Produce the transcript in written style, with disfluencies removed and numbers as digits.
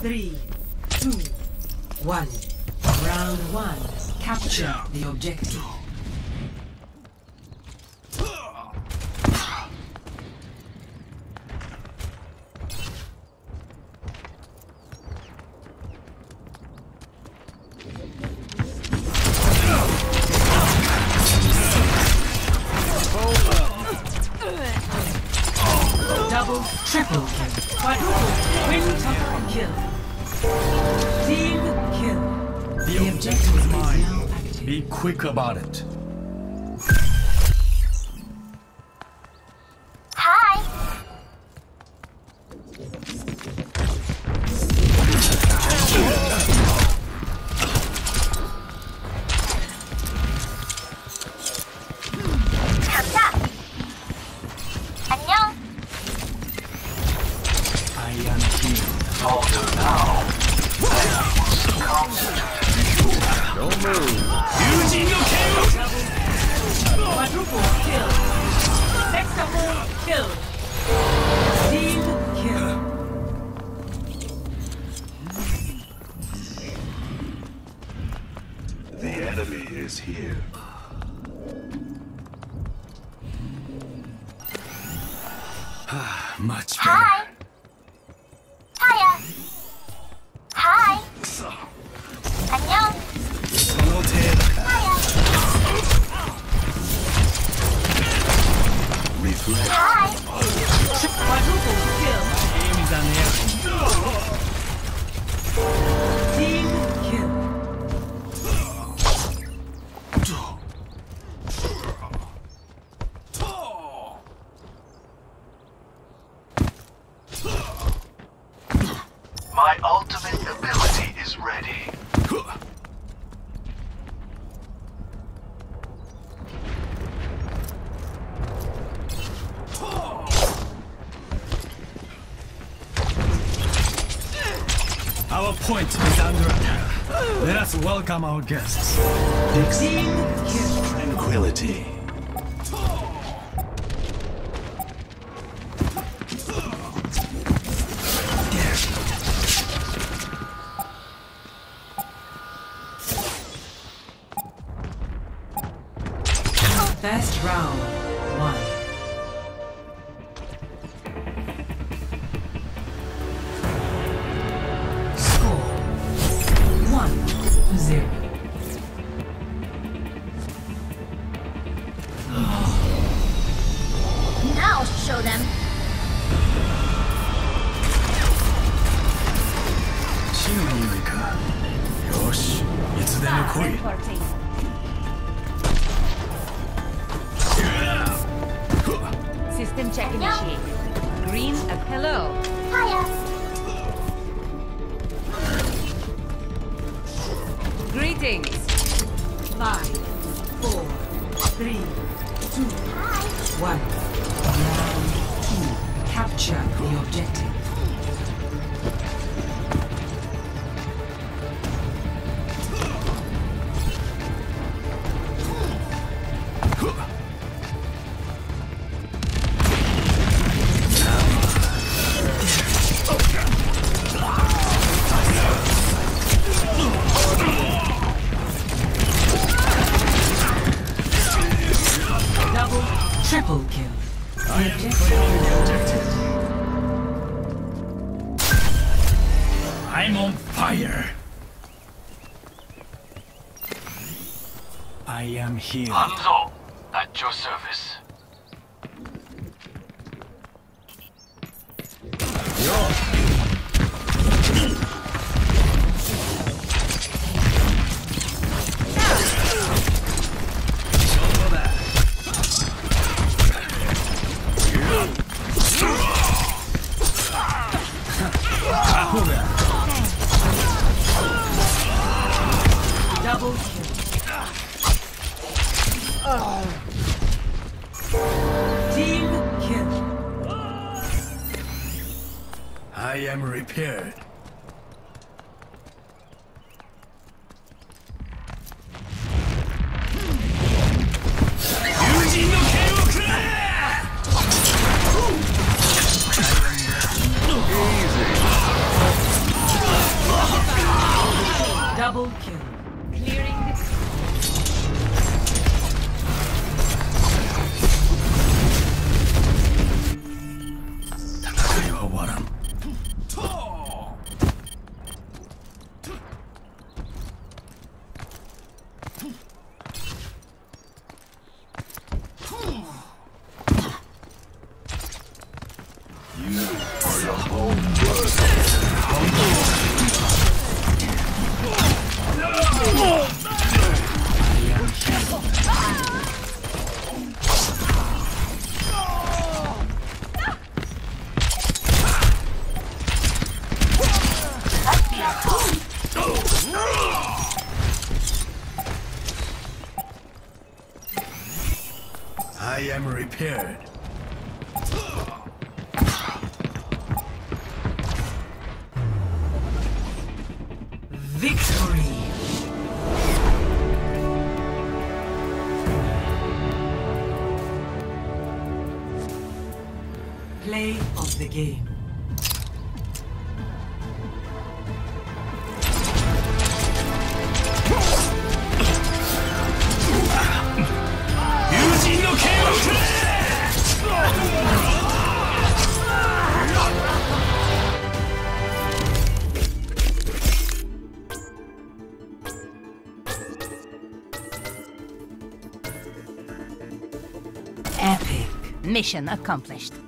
3, 2, 1. Round 1. Capture the objective. Double, triple kill, quadruple, quintuple kill. Team kill. The objective is now active. Be quick about it. Hi. 감사. 안녕. I am here. Don't move. Quadruple kill. Sextuple kill. Team kill. The enemy is here. Much better. Hi. Hiya. Hi. 안녕. Hiya. Reflect. Hi. Quadruple kill. Aim is unerring. Team kill. My ultimate ability is ready. Our point is under attack. Let us welcome our guests. Team kill. Tranquility. First round. 1. Score 1-0. Now I'll show them. 死の匂いか。よし、いつでも来い。 System check initiated. Green, hello. Hiya. Greetings. 5, 4, 3, 2, 1. Round 2. Capture the objective. Double, triple kill. The objective. I'm on fire. I am here. Hanzo, at your service. Double kill. Team kill. I am repaired. Double kill. Clearing the... 戦いは終わらん。I am repaired. Victory. Play of the game. Epic. Mission accomplished.